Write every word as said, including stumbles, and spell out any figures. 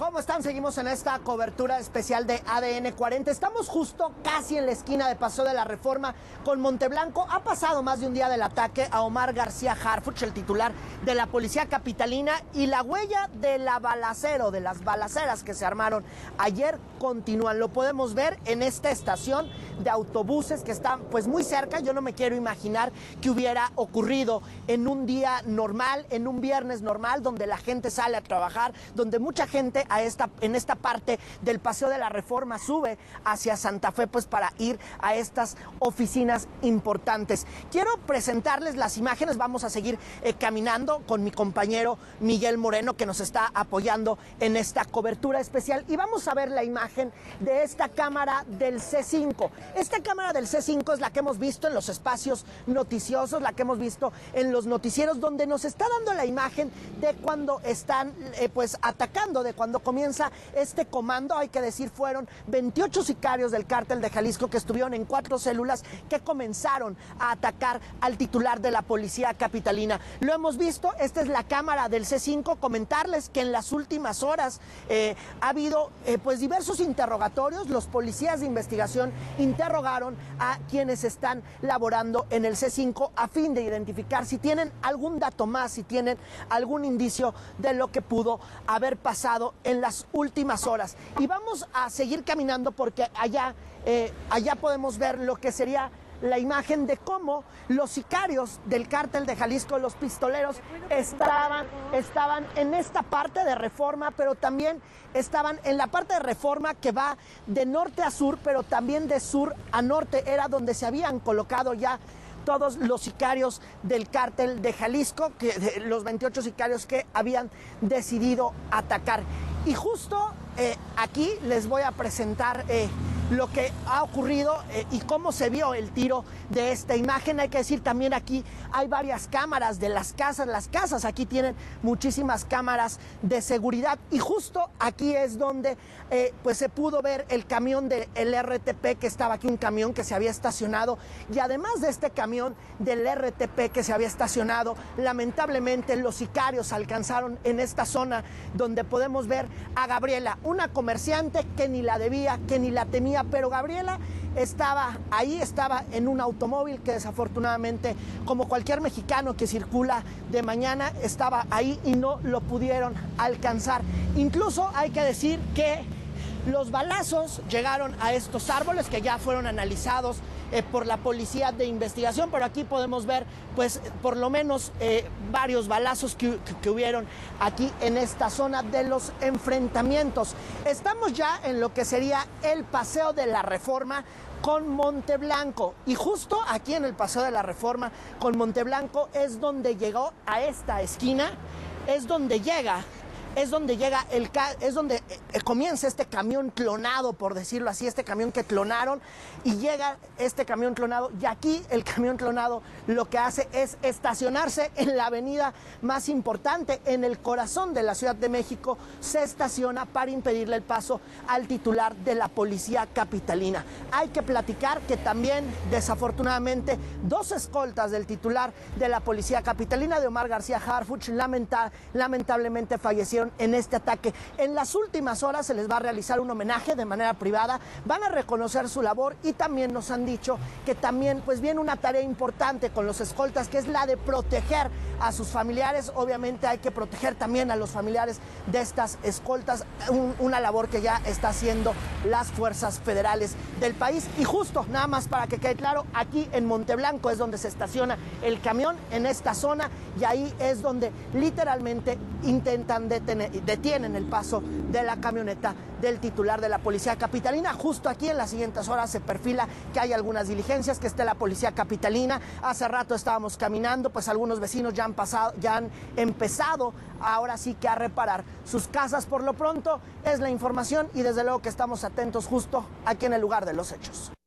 ¿Cómo están? Seguimos en esta cobertura especial de A D N cuarenta. Estamos justo casi en la esquina de Paseo de la Reforma con Monteblanco. Ha pasado más de un día del ataque a Omar García Harfuch, el titular de la Policía Capitalina, y la huella de la balacero, de las balaceras que se armaron ayer continúan. Lo podemos ver en esta estación de autobuses que está pues muy cerca. Yo no me quiero imaginar que hubiera ocurrido en un día normal, en un viernes normal, donde la gente sale a trabajar, donde mucha gente a esta, en esta parte del Paseo de la Reforma sube hacia Santa Fe pues para ir a estas oficinas importantes. Quiero presentarles las imágenes. Vamos a seguir eh, caminando con mi compañero Miguel Moreno, que nos está apoyando en esta cobertura especial, y vamos a ver la imagen de esta cámara del C cinco. Esta cámara del C cinco es la que hemos visto en los espacios noticiosos, la que hemos visto en los noticieros, donde nos está dando la imagen de cuando están eh, pues atacando, de cuando comienza este comando. Hay que decir, fueron veintiocho sicarios del cártel de Jalisco que estuvieron en cuatro células que comenzaron a atacar al titular de la Policía Capitalina. Lo hemos visto, esta es la cámara del C cinco. Comentarles que en las últimas horas eh, ha habido eh, pues diversos interrogatorios. Los policías de investigación interrogaron a quienes están laborando en el C cinco a fin de identificar si tienen algún dato más, si tienen algún indicio de lo que pudo haber pasado en las últimas horas. Y vamos a seguir caminando porque allá, eh, allá podemos ver lo que sería la imagen de cómo los sicarios del cártel de Jalisco, los pistoleros, estaban, estaban en esta parte de Reforma, pero también estaban en la parte de Reforma que va de norte a sur, pero también de sur a norte. Era donde se habían colocado ya todos los sicarios del cártel de Jalisco, que, de los veintiocho sicarios que habían decidido atacar. Y justo eh, aquí les voy a presentar eh, lo que ha ocurrido eh, y cómo se vio el tiro de esta imagen. Hay que decir, también aquí hay varias cámaras de las casas. Las casas aquí tienen muchísimas cámaras de seguridad, y justo aquí es donde eh, pues se pudo ver el camión del R T P que estaba aquí, un camión que se había estacionado. Y además de este camión del R T P que se había estacionado, lamentablemente los sicarios alcanzaron en esta zona donde podemos ver a Gabriela, una comerciante que ni la debía, que ni la temía, pero Gabriela estaba ahí, estaba en un automóvil que desafortunadamente, como cualquier mexicano que circula de mañana, estaba ahí y no lo pudieron alcanzar. Incluso hay que decir que los balazos llegaron a estos árboles que ya fueron analizados eh, por la Policía de Investigación, pero aquí podemos ver pues por lo menos eh, varios balazos que, que, que hubieron aquí en esta zona de los enfrentamientos. Estamos ya en lo que sería el Paseo de la Reforma con Monteblanco, y justo aquí en el Paseo de la Reforma con Monteblanco es donde llegó a esta esquina, es donde llega es donde llega el es donde eh, comienza este camión clonado, por decirlo así, este camión que clonaron, y llega este camión clonado, y aquí el camión clonado lo que hace es estacionarse en la avenida más importante, en el corazón de la Ciudad de México. Se estaciona para impedirle el paso al titular de la Policía Capitalina. Hay que platicar que también, desafortunadamente, dos escoltas del titular de la Policía Capitalina, de Omar García Harfuch, lamenta, lamentablemente fallecieron en este ataque. En las últimas horas se les va a realizar un homenaje de manera privada, van a reconocer su labor, y también nos han dicho que también pues viene una tarea importante con los escoltas, que es la de proteger a sus familiares. Obviamente hay que proteger también a los familiares de estas escoltas, un, una labor que ya está haciendo las fuerzas federales del país. Y justo, nada más para que quede claro, aquí en Monteblanco es donde se estaciona el camión, en esta zona, y ahí es donde literalmente intentan detener detienen el paso de la camioneta del titular de la Policía Capitalina. Justo aquí en las siguientes horas se perfila que hay algunas diligencias, que esté la Policía Capitalina. Hace rato estábamos caminando, pues algunos vecinos ya han pasado, ya han empezado ahora sí que a reparar sus casas. Por lo pronto es la información, y desde luego que estamos atentos justo aquí en el lugar de los hechos.